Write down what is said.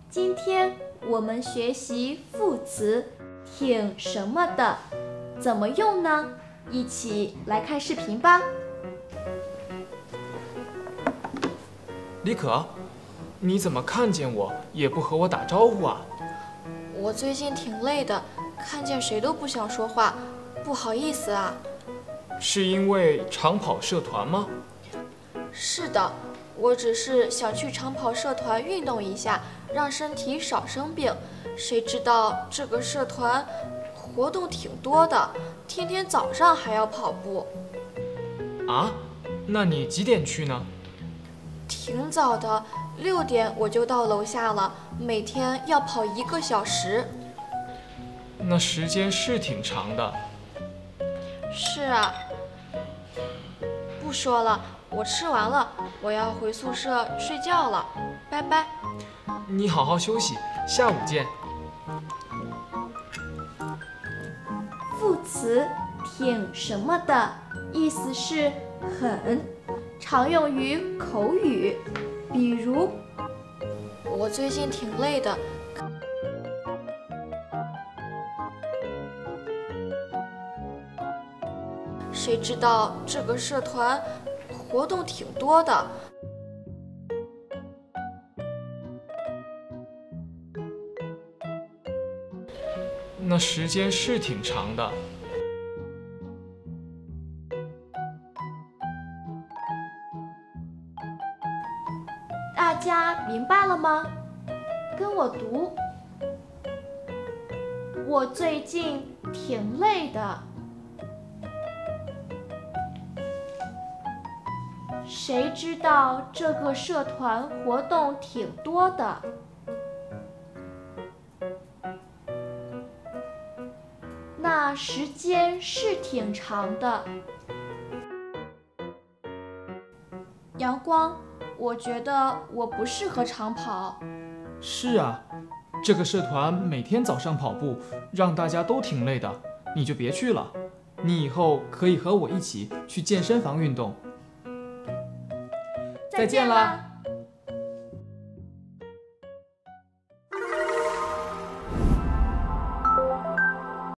今天我们学习副词挺什么的，怎么用呢？一起来看视频吧。 李可，你怎么看见我也不和我打招呼啊？ 我最近挺累的，看见谁都不想说话，不好意思啊。 是因为长跑社团吗？ 是的，我只是想去长跑社团运动一下，让身体少生病。谁知道这个社团活动挺多的，天天早上还要跑步。 啊？那你几点去呢？ 挺早的，6点我就到楼下了，每天要跑1个小时。 那时间是挺长的。 是啊。不说了，我吃完了，我要回宿舍睡觉了，拜拜。 你好好休息，下午见。 副词挺什么的意思是很，常用于口语，比如我最近挺累的，谁知道这个社团活动挺多的。 那时间是挺长的。 大家明白了吗？跟我读。我最近挺累的。谁知道这个社团活动挺多的。那时间是挺长的。阳光，我觉得我不适合长跑。 是啊，这个社团每天早上跑步，让大家都挺累的，你就别去了。你以后可以和我一起去健身房运动。 再见啦！